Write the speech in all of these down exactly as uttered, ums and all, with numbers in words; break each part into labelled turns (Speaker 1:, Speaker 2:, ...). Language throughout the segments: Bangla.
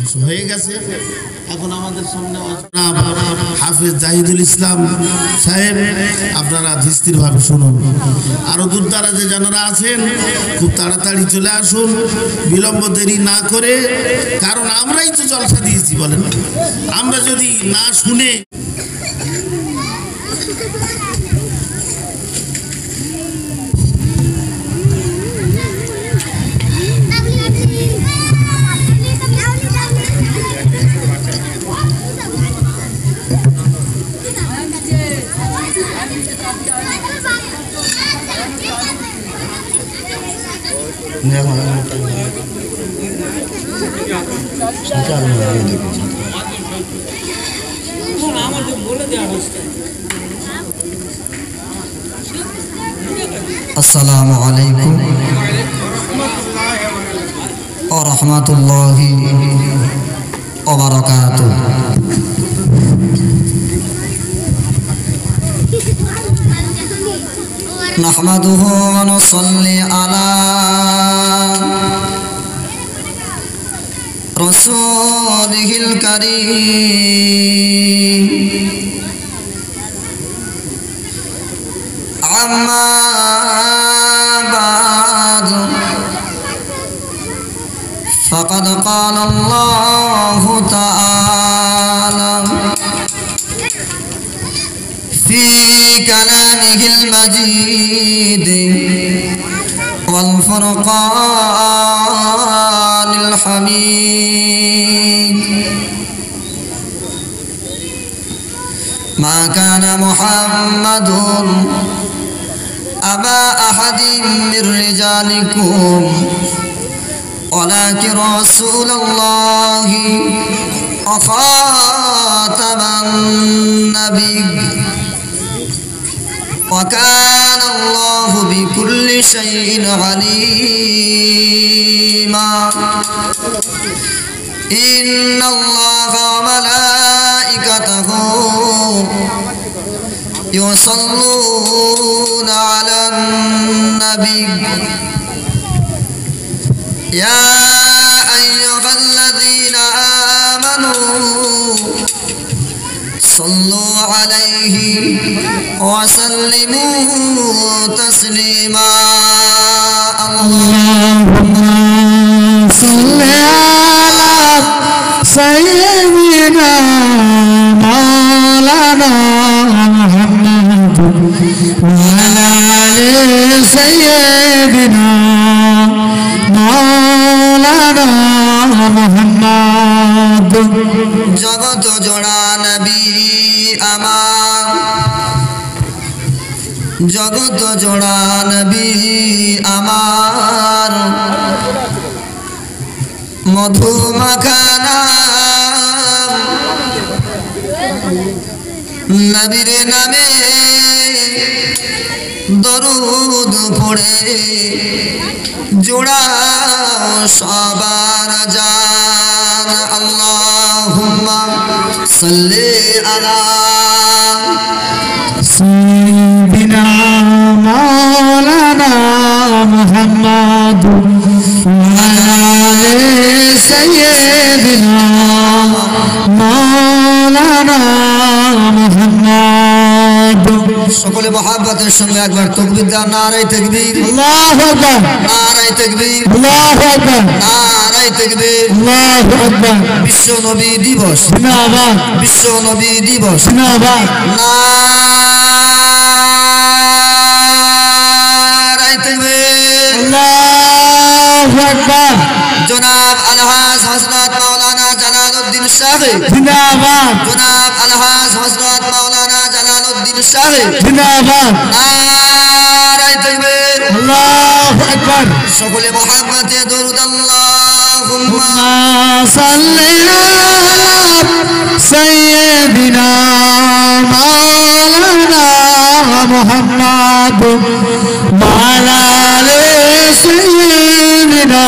Speaker 1: হয়ে গেছে। এখন আমাদের সামনে হাফেজ জাহিদুল ইসলাম সাহেব, আপনারা ধীরস্থিরভাবে শুনুন। আরো দূর দারাজে যারা আছেন খুব তাড়াতাড়ি চলে আসুন, বিলম্ব দেরি না করে, কারণ আমরাই তো জলসা দিয়েছি। বলেন, আমরা যদি না শুনে
Speaker 2: আসসালামু আলাইকুম ওয়া রাহমাতুল্লাহি ওয়া বারাকাতুহু। নাহমাদুহু ওয়া নুসাল্লি আলা রাসূলিহিল কারীম। আম্মা বা'দ, ফাকাদ ক্বালা আল্লাহু তাআলা ফি কালামিহিল মাজিদ ওয়াল ফুরকানিল হামিদ। মা কানা মুহাম্মাদুন আবা আহাদিন মির রিজালিকুম ওয়ালাকিন রাসূলুল্লাহি ওয়া খাতামান নাবিয়্যিন ওয়া কানা আল্লাহু বিকুল্লি শাইইন আলীমা। ইন্নাল্লাহা ওয়া মালাইকাতাহু ইউসাল্লুনা আলান নাবিয়্য ইয়া আইয়ুহাল্লাযীনা আমানু সাল্লু আলাইহি ওয়া সাল্লিমু তাসলিমা। আল্লাহুম্মা সাল্লি আলা সাইয়্যিদিনা মাওলানা মুহাম্মদ ওয়া আলা আলি সাইয়্যিদিনা মাওলানা মুহাম্মদ। জগত জোড়া নবী আমার, জগত জোড়া নবী আমার, মধু মাখানা নবীর নামে দরুদ পড়ে জোড়া সবার জান। আল্লাহুম্মা সাল্লি আলা সাইয়্যিদিনা মাওলানা মুহাম্মদ ওয়া আলা সাইয়্যিদিনা মাওলানা মুহাম্মদ। সকলে মহব্বতের সঙ্গে একবার তাকবীর দাও। নারায়ে তাকবীর, আল্লাহু আকবার। নারায়ে তাকবীর, আল্লাহু আকবার। নারায়ে তাকবীর, আল্লাহু আকবার। বিশ্ব নবী দিবস জিন্দাবাদ, বিশ্ব নবী দিবস জিন্দাবাদ। নারায়ে তাকবীর, আল্লাহু আকবার। জনাব আলহাজ হযরত মাওলানা জালালউদ্দিন সাহেব জিন্দাবাদ, জনাব আলহাজ হযরত মাওলানা জালালউদ্দিন সাহেব জিন্দাবাদ। নারায়ে তাকবীর, আল্লাহু আকবার। সকলে মুহাম্মদে দরুদ। আল্লাহুম্মা সাল্লি আলা সাইয়্যিদিনা মাওলানা মুহাম্মদ ওয়া আলা আলি সাইয়্যিদিনা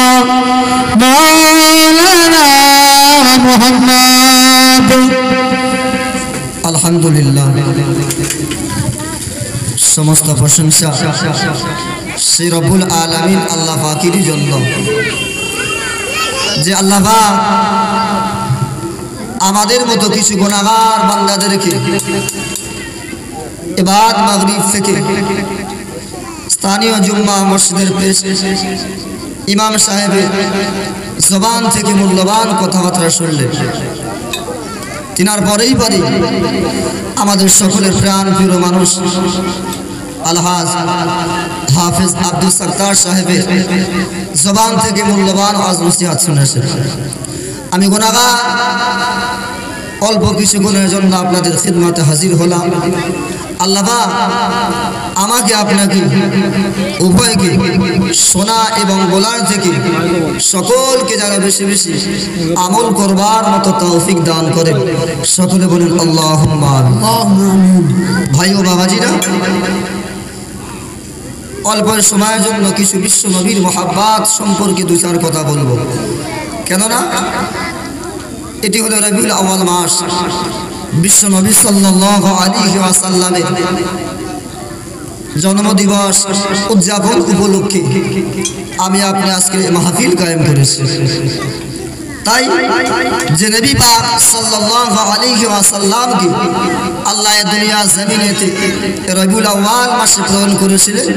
Speaker 2: মাওলানা মুহাম্মদ। আলহামদুলিল্লাহ, সমস্ত প্রশংসা সেই রব্বুল আলামিন আল্লাহ পাকেরই জন্য, যে আল্লাহ পাক আমাদের মতো কিছু গুনাহগার বান্দাদেরকে ইবাদত মাগরিব থেকে স্থানীয় জুম্মা মসজিদের পেশ ইমাম সাহেবের জবান থেকে মূল্যবান কথাবার্তা শুনলেন। তিনার পরেই পরে আমাদের সকলের প্রাণ প্রিয় মানুষ আলহাজ হাফেজ আব্দুল সত্তার সাহেবের জবান থেকে মূল্যবান ওয়াজ নসিহত শুনেছেন। আমি গুনাহগার অল্প কিছু গুণের জন্য আপনাদের খিদমতে হাজির হলাম। আল্লাহ পাক আমাকে আপনাকে উভয়কে শোনা এবং বলার থেকে সকলকে যারা বেশি বেশি আমল করবার মতো তৌফিক দান করেন। সকলে বলেন আল্লাহুম্মা আমিন। ভাই ও বাবাজিরা, অল্প সময়ের জন্য কিছু বিশ্ব নবীর মহাব্বত সম্পর্কে দুই চার কথা বলবো। কেননা এটি হলো রবিউল আউয়াল মাস, বিশ্ব নবী সাল্লাল্লাহু আলাইহি ওয়াসাল্লামের জন্মদিবস উদযাপন উপলক্ষে আমি আপনি আজকে মাহফিল কায়েম করেছি। তাই যে নবী পাক সাল্লাল্লাহু আলাইহি ওয়াসাল্লামকে আল্লাহ দুনিয়া জমিনেতে রবিউল আউয়াল মাসে প্রেরণ করেছিলেন,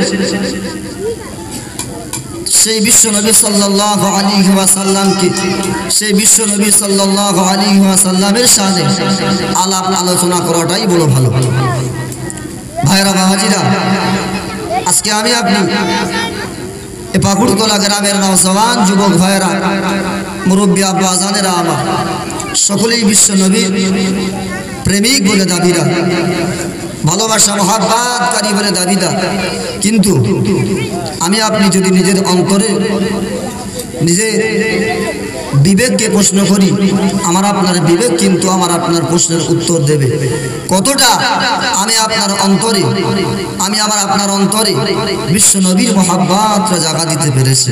Speaker 2: সেই বিশ্ব নবী সাল্লাল্লাহু আলাইহি ওয়াসাল্লামকে সেই বিশ্ব নবী সাল্লাল্লাহু আলাইহি ওয়াসাল্লামের সাথে আলাপ আলোচনা করাটাই বড় ভালো। ভাইরা বাবাজিরা, আজকে আমি আপনি এ পাকুড়তলা গ্রামের নওজওয়ান যুবক ভাইরা, মুরব্বী আব্বা জানেরা, আমার সকলেই বিশ্ব নবীর প্রেমিক বলে দাবিরা, ভালোবাসা মহাব্বতকারী বলে দাবিদার। কিন্তু আমি আপনি যদি নিজের অন্তরে নিজের বিবেককে প্রশ্ন করি, আমার আপনার বিবেক কিন্তু আমার আপনার প্রশ্নের উত্তর দেবে। কতটা আমি আপনার অন্তরে আমি আমার আপনার অন্তরে বিশ্ব নবীর মহাব্বতটা জাগা দিতে পেরেছি।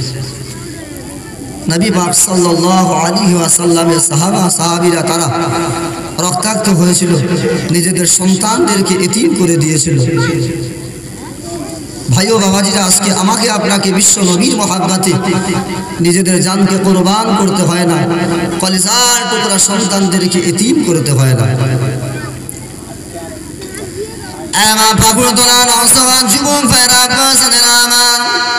Speaker 2: নবী পাক সাল্লাল্লাহু আলাইহি ওয়াসাল্লামের সাহাবা সাহাবীরা তারা রক্তাক্ত হয়েছিল, নিজেদের সন্তানদেরকে এতিম করে দিয়েছিল। ভাই ও বাবাজিরা, আজকে আমাকে আপনাকে বিশ্ব নবীর মহাব্বতে নিজেদের জানকে কুরবান করতে হয় না, কলিজার টুকরা সন্তানদেরকে এতিম করতে হয় না। আমার পাকুড়তলা নওজওয়ান যুবক ভাইরা, আমার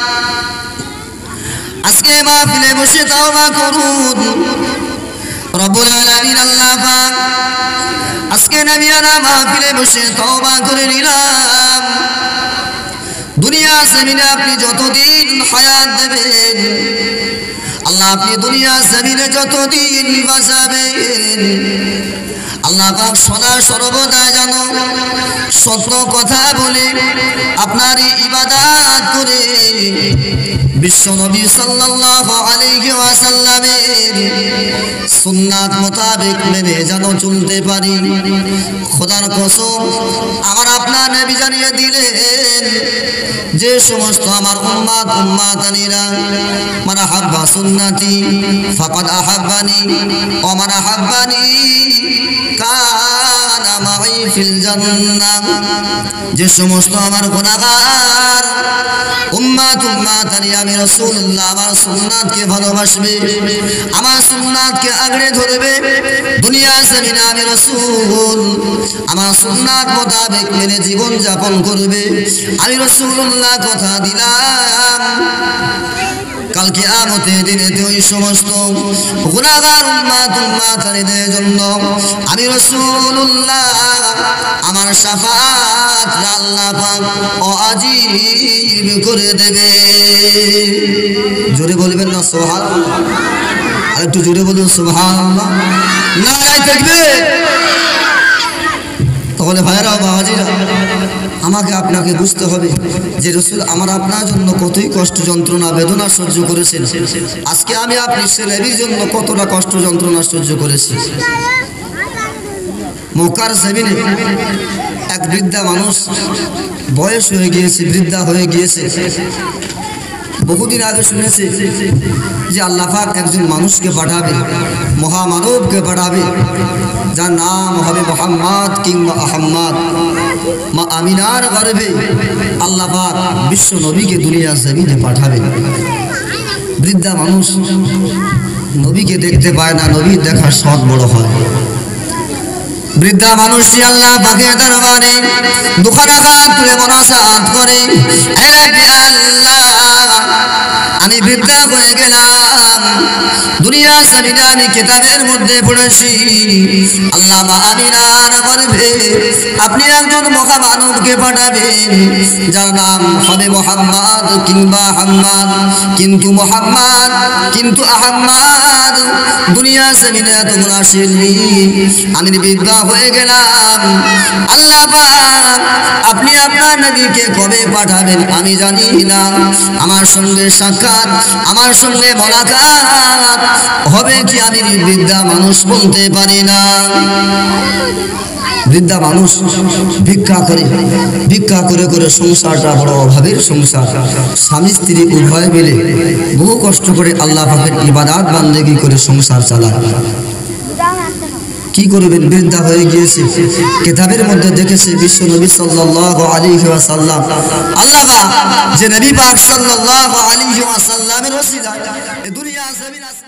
Speaker 2: আজকে মাহফিলে বসে তাওবা করুন। রব্বুল আলামিন আল্লাহ পাক আজকে নবিয়ানা মাহফিলে বসে তাওবা করে নিলাম। দুনিয়া জমিনে আপনি যতদিন হায়াত দেবেন, আল্লাহ আপনি দুনিয়া জমিনে যতদিন বাঁচাবেন, আল্লাহ পাক সদা সর্বদা যেন সত্য কথা বলে আপনার ইবাদত করে বিশ্ব নবী সাল্লাল্লাহু আলাইহি ওয়াসাল্লামের সুন্নাত মোতাবেক মেনে যেন চলতে পারি। খোদার কসম, আমার আপনার নবী জানিয়ে দিলেন, যে সমস্ত আমার উম্মত উম্মাতানিরা মান আহাব্বা সুন্নতি ফাকাদ আহাব্বানি ওয়া মান আহাব্বানি কানা মাই ফিল জান্নাহ। যে সমস্ত আমার গুনাহগার উম্মত উম্মাতানি আমি রাসূলুল্লাহ আমার সুন্নাতকে ভালোবাসবে, আমার সুন্নাতকে আগড়ে ধরবে, দুনিয়া জমিনে আমি রাসূল আমার সুন্নাত মোতাবেক মেনে জীবন যাপন করবে, আমি রাসূলুল্লাহ কথা দিলাম কাল কিয়ামতের দিনে ওই সমস্ত গুনাহগার উম্মত উম্মাতানিদের জন্য আমি রাসূলুল্লাহ আমার শাফাআত আল্লাহ পাক ওয়াজিব করে দেবে। জোরে বলবেন না সুবহানাল্লাহ? আর একটু জোরে বলুন সুবহানাল্লাহ। নারায়ে তাকবীর। তাহলে ভাইরা বাবাজিরা, আমাকে আপনাকে বুঝতে হবে যে রাসূল আমার আপনার জন্য কতই কষ্ট যন্ত্রণা বেদনা সহ্য করেছেন। আজকে আমি আপনি সে নবীর জন্য কতটা কষ্ট যন্ত্রণা সহ্য করেছি। মক্কার জমিনে এক বৃদ্ধা মানুষ, বয়স হয়ে গিয়েছে, বৃদ্ধা হয়ে গিয়েছে, বহুদিন আগে শুনেছে যে আল্লাহ পাক একজন মানুষকে পাঠাবে, মহামানবকে পাঠাবে, যার নাম হবে মুহাম্মদ কিংবা আহম্মদ। মা আমিনার গর্ভে আল্লাহ পাক বিশ্ব নবীকে দুনিয়া জমিনে পাঠাবে। বৃদ্ধা মানুষ নবীকে দেখতে পায় না, নবীর দেখার শখ বড় হয়। বৃদ্ধা মানুষটি আল্লাহ পাকের দরবারে দুখানা হাত তুলে মোনাজাত করে, হে আল্লাহ আমি বৃদ্ধা হয়ে গেলাম, দুনিয়া জমিনে আমি কিতাবের মধ্যে পড়েছি আল্লাহ মা আমিনার গর্ভে আপনি একজন মহামানবকে পাঠাবেন যার নাম হবে মুহাম্মদ কিংবা আহমদ, কিন্তু মুহাম্মদ কিন্তু আহমদ দুনিয়া জমিনে তখন আসেননি। আমি বৃদ্ধা হয়ে গেলাম, আল্লাহ পাক আপনি আপনার নবীকে কবে পাঠাবেন আমি জানি না, আমার সঙ্গে সাক্ষাৎ আমার সঙ্গে মোলাকাত হবে কি আমি বৃদ্ধা মানুষ বলতে পারি না। বৃদ্ধা মানুষ ভিক্ষা করে ভিক্ষা করে করে সংসারটা বড় অভাবের সংসার, স্বামী স্ত্রী উভয় মিলে বহু কষ্ট করে আল্লাহ পাকের ইবাদত বান্দেগি করে সংসার চালায়। কি করবেন, বৃদ্ধা হয়ে গিয়েছে। কিতাবের মধ্যে দেখেছে বিশ্ব নবী সাল্লাল্লাহু আলাইহি ওয়াসাল্লাম, আল্লাহ যে নবী পাক সাল্লাল্লাহু আলাইহি ওয়াসাল্লামের ওসিলায় দুনিয়া জমিন